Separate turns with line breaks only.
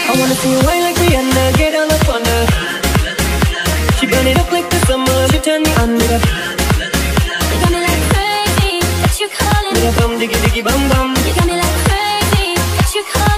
I wanna see you wine like Rihanna, get all up on her. She burn it up like the summer, she turn me on with her.
You got me like crazy, what you calling?
With her bum diggy diggy bum bum.
You got me like crazy, what you calling?